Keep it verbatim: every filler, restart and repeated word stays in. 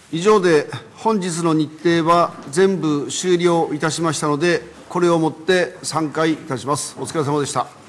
以上で本日の日程は全部終了いたしましたので、これをもって散会いたします。お疲れ様でした。